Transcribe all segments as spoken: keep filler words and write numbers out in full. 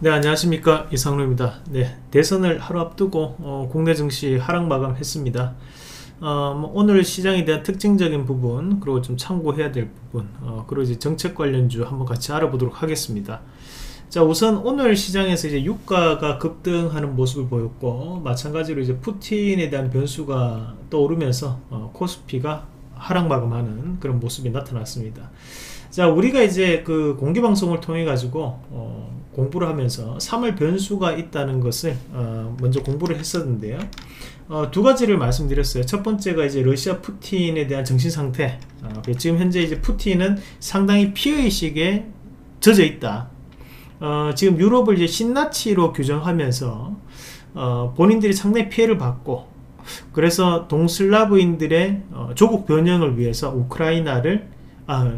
네, 안녕하십니까, 이상로입니다. 네, 대선을 하루 앞두고 어, 국내 증시 하락 마감했습니다. 어, 뭐 오늘 시장에 대한 특징적인 부분, 그리고 좀 참고해야 될 부분, 어, 그리고 이제 정책 관련주 한번 같이 알아보도록 하겠습니다. 자, 우선 오늘 시장에서 이제 유가가 급등하는 모습을 보였고, 마찬가지로 이제 푸틴에 대한 변수가 떠오르면서 어, 코스피가 하락 마감하는 그런 모습이 나타났습니다. 자, 우리가 이제 그 공개 방송을 통해 가지고 어, 공부를 하면서 삼월 변수가 있다는 것을 어, 먼저 공부를 했었는데요. 어, 두 가지를 말씀드렸어요. 첫 번째가 이제 러시아 푸틴에 대한 정신 상태. 어, 지금 현재 이제 푸틴은 상당히 피해의식에 젖어 있다. 어, 지금 유럽을 이제 신나치로 규정하면서 어, 본인들이 상당히 피해를 받고, 그래서 동슬라브인들의 어, 조국 변형을 위해서 우크라이나를 아,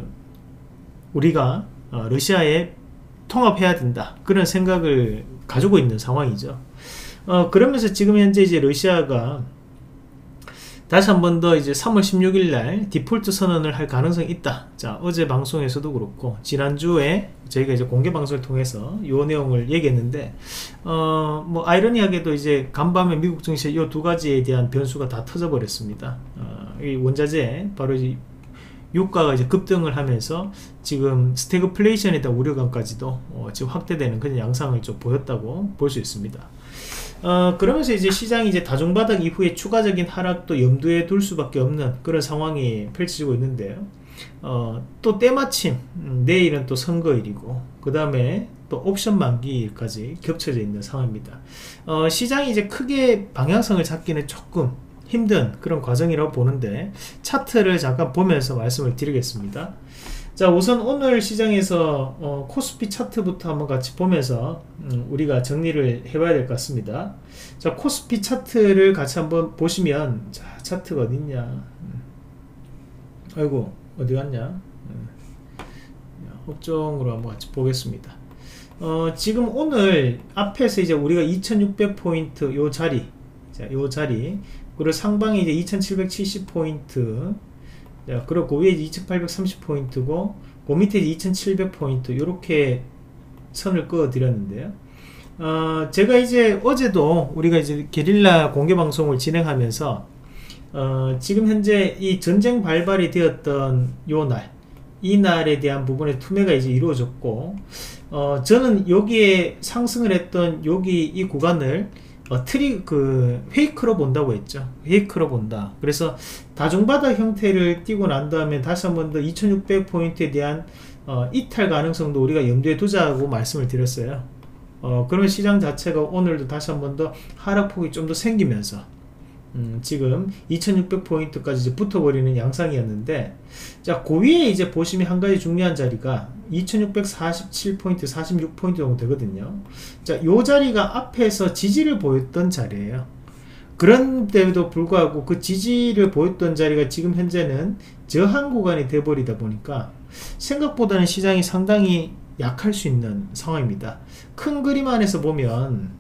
우리가 어, 러시아에 통합해야 된다, 그런 생각을 가지고 있는 상황이죠. 어, 그러면서 지금 현재 이제 러시아가 다시 한 번 더 이제 삼월 십육일 날 디폴트 선언을 할 가능성이 있다. 자, 어제 방송에서도 그렇고 지난주에 저희가 이제 공개 방송을 통해서 이 내용을 얘기했는데, 어, 뭐 아이러니하게도 이제 간밤에 미국 증시 이 두 가지에 대한 변수가 다 터져 버렸습니다. 어, 이 원자재, 바로 이제 유가가 이제 급등을 하면서 지금 스태그플레이션에 대한 우려감까지도 어, 지금 확대되는 그런 양상을 좀 보였다고 볼 수 있습니다. 어, 그러면서 이제 시장이 이제 다중바닥 이후에 추가적인 하락도 염두에 둘 수밖에 없는 그런 상황이 펼쳐지고 있는데요. 어, 또 때마침 음, 내일은 또 선거일이고, 그 다음에 또 옵션 만기일까지 겹쳐져 있는 상황입니다. 어, 시장이 이제 크게 방향성을 잡기는 조금 힘든 그런 과정이라고 보는데, 차트를 잠깐 보면서 말씀을 드리겠습니다. 자, 우선 오늘 시장에서 어, 코스피 차트부터 한번 같이 보면서 음, 우리가 정리를 해봐야 될 것 같습니다. 자, 코스피 차트를 같이 한번 보시면, 자, 차트가 어딨냐, 음. 아이고 어디 갔냐, 음. 업종으로 한번 같이 보겠습니다. 어, 지금 오늘 앞에서 이제 우리가 이천육백 포인트 요 자리, 자, 요 자리, 그리고 상방에 이제 이천칠백칠십 포인트, 자, 그리고 그 위에 이천팔백삼십 포인트고, 그 밑에 이천칠백 포인트, 요렇게 선을 그어 드렸는데요. 어, 제가 이제 어제도 우리가 이제 게릴라 공개 방송을 진행하면서, 어, 지금 현재 이 전쟁 발발이 되었던 요 날, 이 날에 대한 부분의 투매가 이제 이루어졌고, 어, 저는 여기에 상승을 했던 여기 이 구간을 어, 트리, 그, 페이크로 본다고 했죠. 페이크로 본다. 그래서 다중바닥 형태를 띄고 난 다음에 다시 한 번 더 이천육백 포인트에 대한 어, 이탈 가능성도 우리가 염두에 두자고 말씀을 드렸어요. 어, 그러면 시장 자체가 오늘도 다시 한 번 더 하락폭이 좀 더 생기면서 음, 지금 이천육백 포인트까지 이제 붙어버리는 양상이었는데, 자, 그 위에 이제 보시면 한 가지 중요한 자리가 이천육백사십칠 포인트, 사십육 포인트 정도 되거든요. 자, 요 자리가 앞에서 지지를 보였던 자리예요. 그런데도 불구하고 그 지지를 보였던 자리가 지금 현재는 저항 구간이 돼버리다 보니까 생각보다는 시장이 상당히 약할 수 있는 상황입니다. 큰 그림 안에서 보면,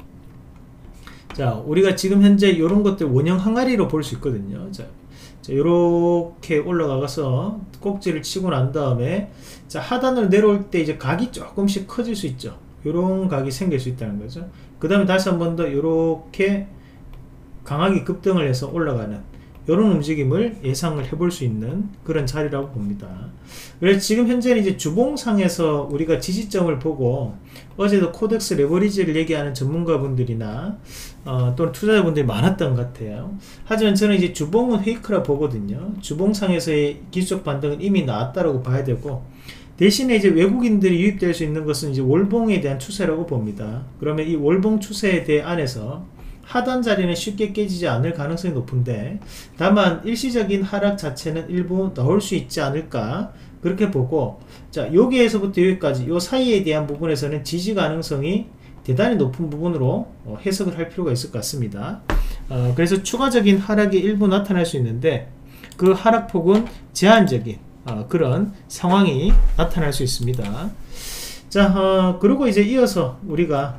자, 우리가 지금 현재 이런 것들 원형 항아리로 볼 수 있거든요. 자, 자, 요렇게 올라가서 꼭지를 치고 난 다음에, 자, 하단으로 내려올 때 이제 각이 조금씩 커질 수 있죠. 요런 각이 생길 수 있다는 거죠. 그 다음에 다시 한 번 더 요렇게 강하게 급등을 해서 올라가는 이런 움직임을 예상을 해볼 수 있는 그런 자리라고 봅니다. 그래서 지금 현재는 이제 주봉상에서 우리가 지지점을 보고, 어제도 코덱스 레버리지를 얘기하는 전문가분들이나 어, 또는 투자자분들이 많았던 것 같아요. 하지만 저는 이제 주봉은 페이크라 보거든요. 주봉상에서의 기술적 반등은 이미 나왔다라고 봐야 되고, 대신에 이제 외국인들이 유입될 수 있는 것은 이제 월봉에 대한 추세라고 봅니다. 그러면 이 월봉 추세에 대해 안에서 하단 자리는 쉽게 깨지지 않을 가능성이 높은데, 다만 일시적인 하락 자체는 일부 나올 수 있지 않을까, 그렇게 보고, 자, 여기에서부터 여기까지 요 사이에 대한 부분에서는 지지 가능성이 대단히 높은 부분으로 어, 해석을 할 필요가 있을 것 같습니다. 어, 그래서 추가적인 하락이 일부 나타날 수 있는데, 그 하락폭은 제한적인 어, 그런 상황이 나타날 수 있습니다. 자, 어, 그리고 이제 이어서 우리가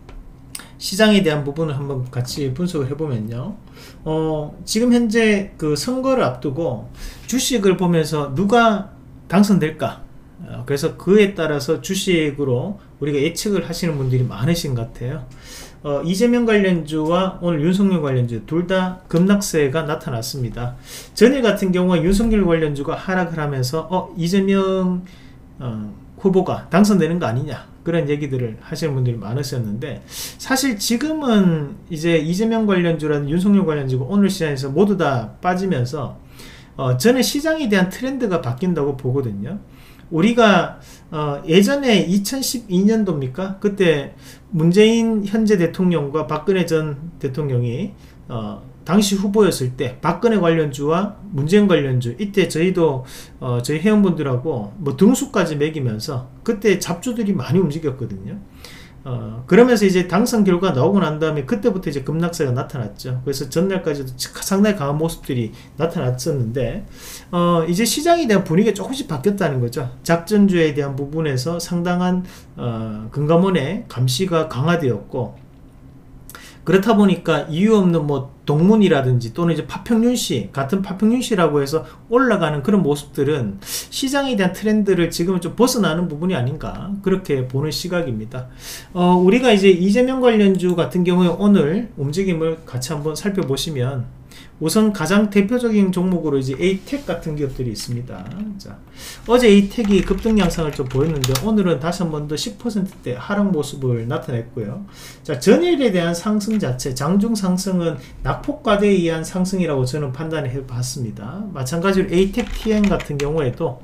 시장에 대한 부분을 한번 같이 분석을 해보면요. 어, 지금 현재 그 선거를 앞두고 주식을 보면서 누가 당선될까? 어, 그래서 그에 따라서 주식으로 우리가 예측을 하시는 분들이 많으신 것 같아요. 어, 이재명 관련주와 오늘 윤석열 관련주 둘 다 급락세가 나타났습니다. 전일 같은 경우에 윤석열 관련주가 하락을 하면서 어 이재명 어, 후보가 당선되는 거 아니냐 그런 얘기들을 하시는 분들이 많으셨는데, 사실 지금은 이제 이재명 관련주라는 윤석열 관련주가 오늘 시장에서 모두 다 빠지면서 어, 저는 시장에 대한 트렌드가 바뀐다고 보거든요. 우리가 어, 예전에 이천십이 년도입니까? 그때 문재인 현재 대통령과 박근혜 전 대통령이 어, 당시 후보였을 때 박근혜 관련주와 문재인 관련주, 이때 저희도 어, 저희 회원분들하고 뭐 등수까지 매기면서 그때 잡주들이 많이 움직였거든요. 어, 그러면서 이제 당선 결과 나오고 난 다음에 그때부터 이제 급락세가 나타났죠. 그래서 전날까지도 상당히 강한 모습들이 나타났었는데, 어, 이제 시장에 대한 분위기가 조금씩 바뀌었다는 거죠. 작전주에 대한 부분에서 상당한 어, 금감원의 감시가 강화되었고, 그렇다 보니까 이유 없는 뭐 동문이라든지 또는 이제 파평윤씨 같은 파평윤씨라고 해서 올라가는 그런 모습들은 시장에 대한 트렌드를 지금은 좀 벗어나는 부분이 아닌가 그렇게 보는 시각입니다. 어, 우리가 이제 이재명 관련주 같은 경우에 오늘 움직임을 같이 한번 살펴보시면, 우선 가장 대표적인 종목으로 이제 에이텍 같은 기업들이 있습니다. 자, 어제 에이텍이 급등 양상을 좀 보였는데 오늘은 다시 한 번 더 십 퍼센트대 하락 모습을 나타냈고요. 자, 전일에 대한 상승 자체, 장중 상승은 낙폭과대에 의한 상승이라고 저는 판단해 봤습니다. 마찬가지로 에이텍 티엔 같은 경우에도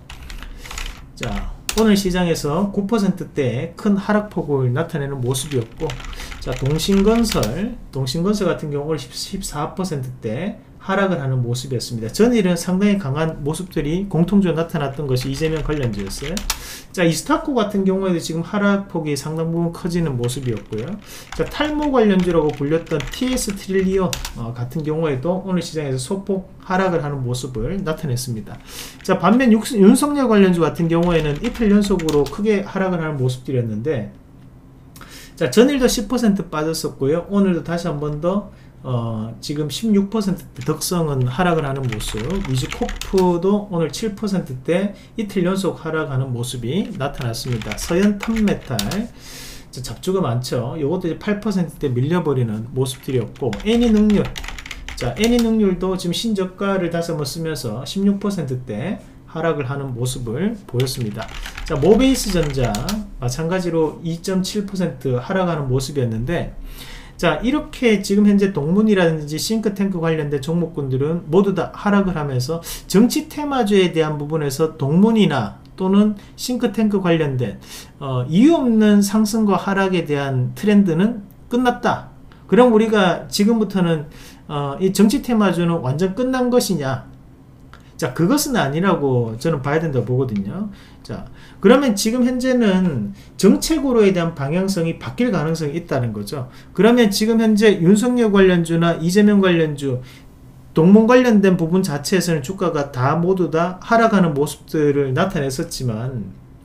자, 오늘 시장에서 구 퍼센트대의 큰 하락폭을 나타내는 모습이었고, 자, 동신건설 동신건설 같은 경우 오늘 십사 퍼센트대 하락을 하는 모습이었습니다. 전일은 상당히 강한 모습들이 공통적으로 나타났던 것이 이재명 관련주였어요. 자, 이스타코 같은 경우에도 지금 하락폭이 상당 부분 커지는 모습이었고요. 자, 탈모 관련주라고 불렸던 티에스 트릴리온 어, 같은 경우에도 오늘 시장에서 소폭 하락을 하는 모습을 나타냈습니다. 자, 반면 육, 윤석열 관련주 같은 경우에는 이틀 연속으로 크게 하락을 하는 모습들이었는데, 자, 전일도 십 퍼센트 빠졌었고요. 오늘도 다시 한 번 더 어, 지금 십육 퍼센트대 덕성은 하락을 하는 모습, 위즈코프도 오늘 칠 퍼센트대 이틀 연속 하락하는 모습이 나타났습니다. 서현탄메탈, 자, 잡주가 많죠. 이것도 이제 팔 퍼센트대 밀려버리는 모습들이었고, 애니능률, 자, 애니능률도 지금 신저가를 다시 한번 쓰면서 십육 퍼센트대 하락을 하는 모습을 보였습니다. 자, 모베이스전자 마찬가지로 이 점 칠 퍼센트 하락하는 모습이었는데, 자, 이렇게 지금 현재 동문이라든지 싱크탱크 관련된 종목군들은 모두 다 하락을 하면서 정치 테마주에 대한 부분에서 동문이나 또는 싱크탱크 관련된 어, 이유 없는 상승과 하락에 대한 트렌드는 끝났다. 그럼 우리가 지금부터는 어, 이 정치 테마주는 완전 끝난 것이냐? 자, 그것은 아니라고 저는 봐야 된다고 보거든요. 자, 그러면 지금 현재는 정책으로에 대한 방향성이 바뀔 가능성이 있다는 거죠. 그러면 지금 현재 윤석열 관련주나 이재명 관련주, 동문 관련된 부분 자체에서는 주가가 다 모두 다 하락하는 모습들을 나타냈었지만,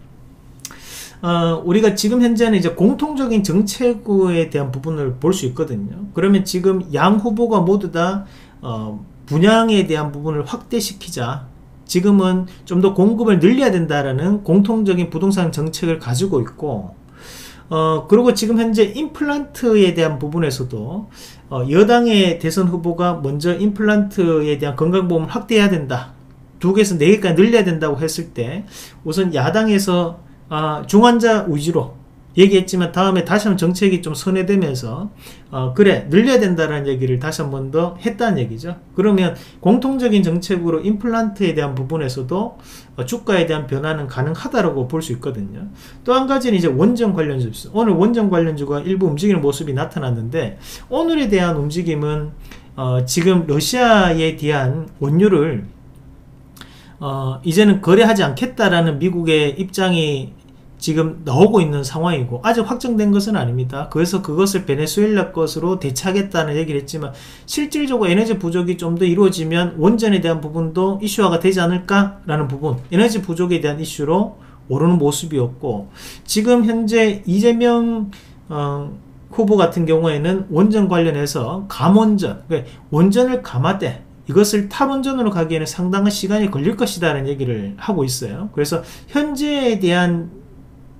어, 우리가 지금 현재는 이제 공통적인 정책에 대한 부분을 볼 수 있거든요. 그러면 지금 양 후보가 모두 다 어, 분양에 대한 부분을 확대시키자, 지금은 좀 더 공급을 늘려야 된다라는 공통적인 부동산 정책을 가지고 있고, 어, 그리고 지금 현재 임플란트에 대한 부분에서도 어, 여당의 대선 후보가 먼저 임플란트에 대한 건강보험을 확대해야 된다, 두 개에서 네 개까지 늘려야 된다고 했을 때 우선 야당에서 아, 중환자 위주로 얘기했지만 다음에 다시 한번 정책이 좀 선회되면서 어, 그래 늘려야 된다는 얘기를 다시 한 번 더 했다는 얘기죠. 그러면 공통적인 정책으로 임플란트에 대한 부분에서도 어, 주가에 대한 변화는 가능하다고 볼 수 있거든요. 또 한 가지는 이제 원전 관련주, 오늘 원전 관련주가 일부 움직이는 모습이 나타났는데, 오늘에 대한 움직임은 어, 지금 러시아에 대한 원유를 어, 이제는 거래하지 않겠다라는 미국의 입장이 지금 나오고 있는 상황이고, 아직 확정된 것은 아닙니다. 그래서 그것을 베네수엘라 것으로 대체하겠다는 얘기를 했지만, 실질적으로 에너지 부족이 좀 더 이루어지면 원전에 대한 부분도 이슈화가 되지 않을까라는 부분, 에너지 부족에 대한 이슈로 오르는 모습이었고, 지금 현재 이재명 어, 후보 같은 경우에는 원전 관련해서 감원전, 그러니까 원전을 감아대 이것을 탈원전으로 가기에는 상당한 시간이 걸릴 것이다 라는 얘기를 하고 있어요. 그래서 현재에 대한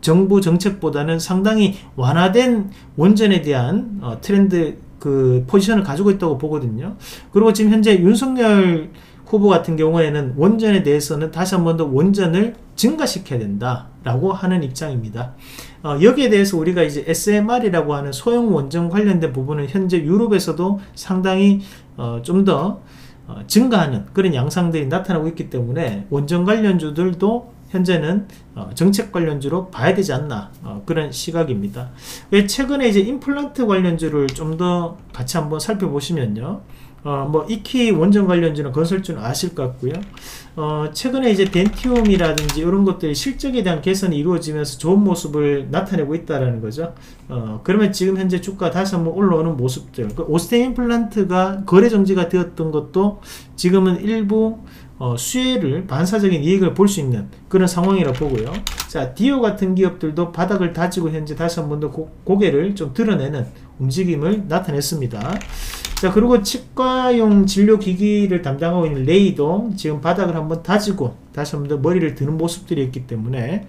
정부 정책보다는 상당히 완화된 원전에 대한 어, 트렌드 그 포지션을 가지고 있다고 보거든요. 그리고 지금 현재 윤석열 후보 같은 경우에는 원전에 대해서는 다시 한 번 더 원전을 증가시켜야 된다 라고 하는 입장입니다. 어, 여기에 대해서 우리가 이제 에스엠알이라고 하는 소형 원전 관련된 부분은 현재 유럽에서도 상당히 어, 좀 더 어, 증가하는 그런 양상들이 나타나고 있기 때문에 원전 관련주들도 현재는 어, 정책 관련주로 봐야 되지 않나 어, 그런 시각입니다. 최근에 이제 임플란트 관련주를 좀 더 같이 한번 살펴보시면요. 어, 뭐 이키 원전 관련주는 건설주는 아실 것 같고요. 어, 최근에 이제 덴티움이라든지 이런 것들이 실적에 대한 개선이 이루어지면서 좋은 모습을 나타내고 있다라는 거죠. 어, 그러면 지금 현재 주가 다시 한번 올라오는 모습들. 그 오스템 임플란트가 거래 정지가 되었던 것도 지금은 일부 어, 수혜를 반사적인 이익을 볼 수 있는 그런 상황이라 보고요. 자, 디오 같은 기업들도 바닥을 다지고 현재 다시 한 번 더 고개를 좀 드러내는 움직임을 나타냈습니다. 자, 그리고 치과용 진료기기를 담당하고 있는 레이도 지금 바닥을 한번 다지고 다시 한번 더 머리를 드는 모습들이 있기 때문에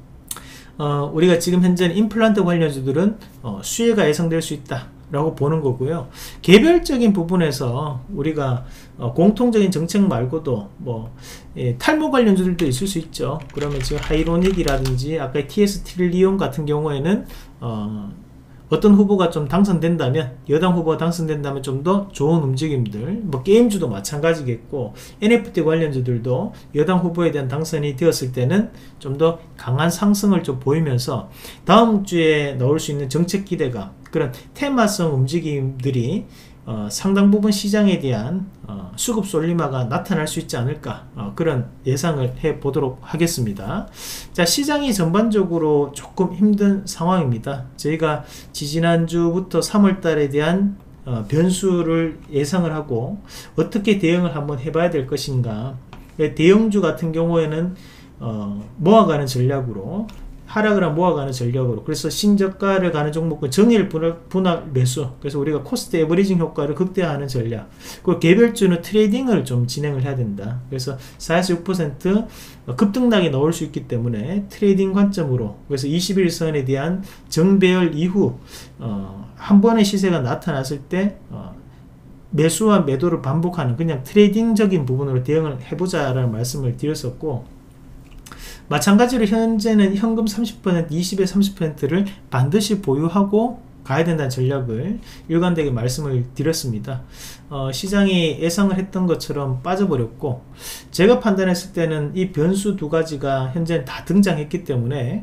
어, 우리가 지금 현재는 임플란트 관련주들은 어, 수혜가 예상될 수 있다 라고 보는 거고요. 개별적인 부분에서 우리가 어, 공통적인 정책 말고도 뭐 예, 탈모 관련주들도 있을 수 있죠. 그러면 지금 하이로닉이라든지 아까 티에스 트릴리온 같은 경우에는 어, 어떤 후보가 좀 당선된다면, 여당 후보가 당선된다면 좀 더 좋은 움직임들, 뭐 게임주도 마찬가지겠고 엔에프티 관련주들도 여당 후보에 대한 당선이 되었을 때는 좀 더 강한 상승을 좀 보이면서 다음 주에 나올 수 있는 정책 기대감, 그런 테마성 움직임들이 어, 상당 부분 시장에 대한 어, 수급 솔리마가 나타날 수 있지 않을까, 어, 그런 예상을 해 보도록 하겠습니다. 자, 시장이 전반적으로 조금 힘든 상황입니다. 저희가 지지난주부터 삼월 달에 대한 어, 변수를 예상을 하고 어떻게 대응을 한번 해봐야 될 것인가. 대형주 같은 경우에는 어, 모아가는 전략으로, 하락을 한 모아가는 전략으로, 그래서 신저가를 가는 종목은 정일 분할 매수, 그래서 우리가 코스트 에버리징 효과를 극대화하는 전략, 그리고 개별주는 트레이딩을 좀 진행을 해야 된다. 그래서 사에서 육 퍼센트 급등락이 나올 수 있기 때문에 트레이딩 관점으로, 그래서 이십 일선에 대한 정배열 이후 어, 한 번의 시세가 나타났을 때 어, 매수와 매도를 반복하는 그냥 트레이딩적인 부분으로 대응을 해보자라는 말씀을 드렸었고, 마찬가지로 현재는 현금 삼십 퍼센트, 이십에 삼십 퍼센트를 반드시 보유하고 가야 된다는 전략을 일관되게 말씀을 드렸습니다. 어, 시장이 예상을 했던 것처럼 빠져버렸고, 제가 판단했을 때는 이 변수 두 가지가 현재는 다 등장했기 때문에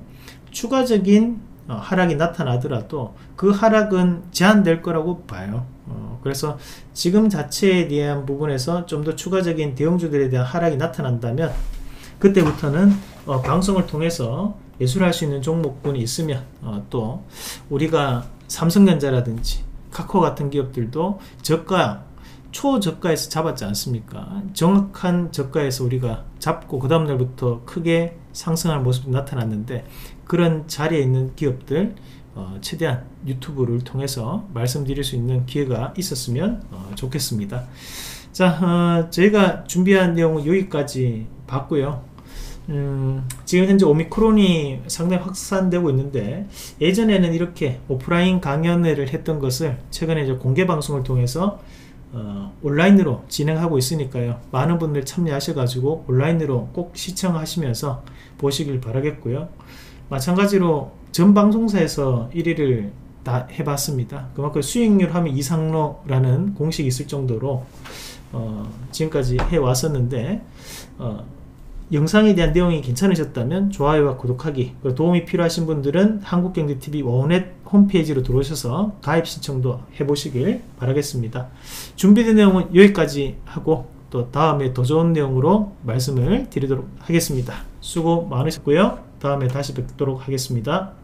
추가적인 어, 하락이 나타나더라도 그 하락은 제한될 거라고 봐요. 어, 그래서 지금 자체에 대한 부분에서 좀 더 추가적인 대형주들에 대한 하락이 나타난다면 그때부터는 어, 방송을 통해서 매수를 할 수 있는 종목군이 있으면 어, 또 우리가 삼성전자라든지 카카오 같은 기업들도 저가, 초저가에서 잡았지 않습니까? 정확한 저가에서 우리가 잡고 그 다음날부터 크게 상승하는 모습이 나타났는데, 그런 자리에 있는 기업들 어, 최대한 유튜브를 통해서 말씀드릴 수 있는 기회가 있었으면 어, 좋겠습니다. 자, 어, 저희가 준비한 내용은 여기까지 봤고요. 음, 지금 현재 오미크론이 상당히 확산되고 있는데, 예전에는 이렇게 오프라인 강연회를 했던 것을 최근에 이제 공개 방송을 통해서 어, 온라인으로 진행하고 있으니까요. 많은 분들 참여하셔가지고 온라인으로 꼭 시청하시면서 보시길 바라겠고요. 마찬가지로 전 방송사에서 일 위를 다 해봤습니다. 그만큼 수익률 하면 이상로라는 공식이 있을 정도로 어, 지금까지 해왔었는데, 어, 영상에 대한 내용이 괜찮으셨다면 좋아요와 구독하기, 그리고 도움이 필요하신 분들은 한국경제티비 원넷 홈페이지로 들어오셔서 가입 신청도 해보시길 바라겠습니다. 준비된 내용은 여기까지 하고 또 다음에 더 좋은 내용으로 말씀을 드리도록 하겠습니다. 수고 많으셨고요. 다음에 다시 뵙도록 하겠습니다.